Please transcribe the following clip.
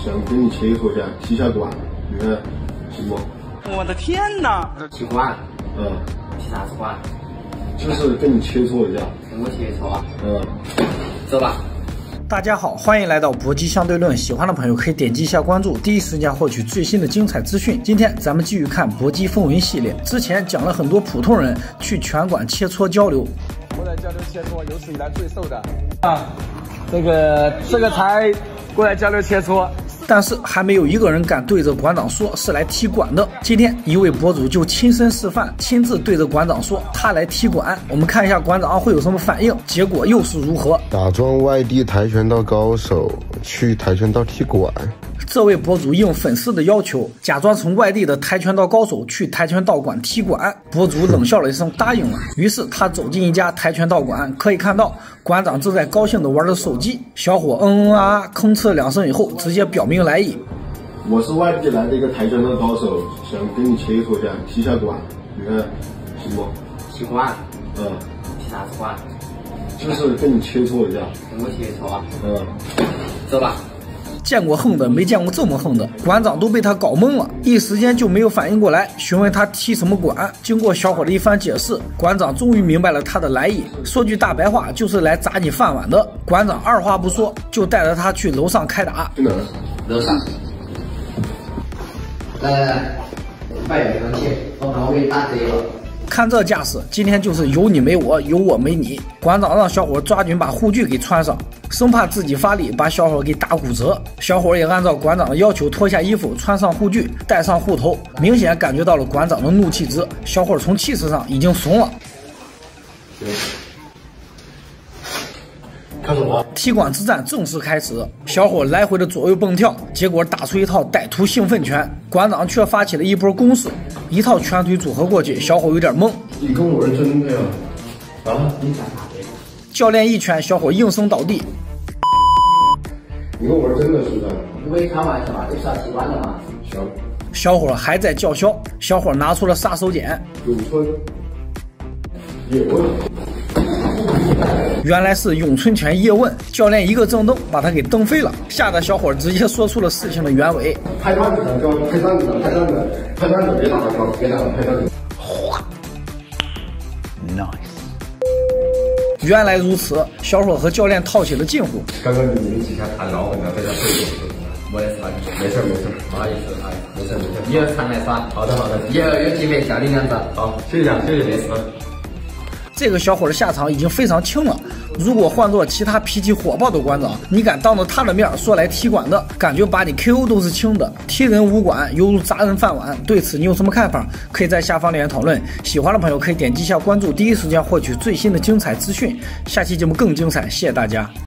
想跟你切磋一下踢下馆，你看行不？ 我的天哪！ 踢馆？踢啥子馆？ 就是跟你切磋一下。 跟我切磋啊？走吧。 大家好，欢迎来到搏击相对论，喜欢的朋友可以点击一下关注，第一时间获取最新的精彩资讯。今天咱们继续看搏击风云系列，之前讲了很多普通人去拳馆切磋交流。 过来交流切磋，有史以来最瘦的啊，这个才过来交流切磋。 但是还没有一个人敢对着馆长说是来踢馆的。今天一位博主就亲身示范，亲自对着馆长说他来踢馆。我们看一下馆长会有什么反应，结果又是如何。 打装外地跆拳道高手去跆拳道踢馆。 这位博主应粉丝的要求，假装从外地的跆拳道高手去跆拳道馆踢馆。博主冷笑了一声，答应了。于是他走进一家跆拳道馆，可以看到馆长正在高兴地玩着手机。小伙吭哧两声以后，直接表明来意。 我是外地来的一个跆拳道高手，想跟你切磋一下踢下馆，你看行不？ 踢馆？踢啥子馆？ 就是跟你切磋一下。 跟我切磋啊？走吧。 见过横的，没见过这么横的，馆长都被他搞懵了，一时间就没有反应过来，询问他踢什么馆。经过小伙的一番解释，馆长终于明白了他的来意。说句大白话，就是来砸你饭碗的。馆长二话不说，就带着他去楼上开打。 去哪儿？ 楼上。来，把这个起，我给你打折了。 看这架势，今天就是有你没我，有我没你。馆长让小伙抓紧把护具给穿上，生怕自己发力把小伙给打骨折。小伙也按照馆长的要求脱下衣服，穿上护具，戴上护头，明显感觉到了馆长的怒气值。小伙从气势上已经怂了。 看什么？ 踢馆之战正式开始，小伙来回的左右蹦跳，结果打出一套歹徒兴奋拳，馆长却发起了一波攻势，一套拳腿组合过去，小伙有点懵。 你跟我是真的呀？你干啥的？ 教练一拳，小伙应声倒地。 你跟我是真的是不是？ 你可以开玩笑嘛，这是要踢馆的嘛？ 行。 小伙还在叫嚣，小伙拿出了杀手锏。 咏春叶问。 原来是咏春拳叶问，教练一个正蹬把他给蹬飞了，吓得小伙直接说出了事情的原委。 拍段子，拍段子，拍段子，拍段子，别打了，别打了，拍段子。 Nice。原来如此，小伙和教练套起了近乎。 刚刚你们几下太闹了，非常对不起。 我也是， 没事没事， 不好意思，没事没事。以后常来耍。好的好的，以后有机会教你两招。好，谢谢谢谢，没事。 这个小伙的下场已经非常轻了，如果换做其他脾气火爆的馆长，你敢当着他的面说来踢馆的，感觉把你 KO 都是轻的。踢人无馆犹如砸人饭碗，对此你有什么看法？可以在下方留言讨论。喜欢的朋友可以点击一下关注，第一时间获取最新的精彩资讯。下期节目更精彩，谢谢大家。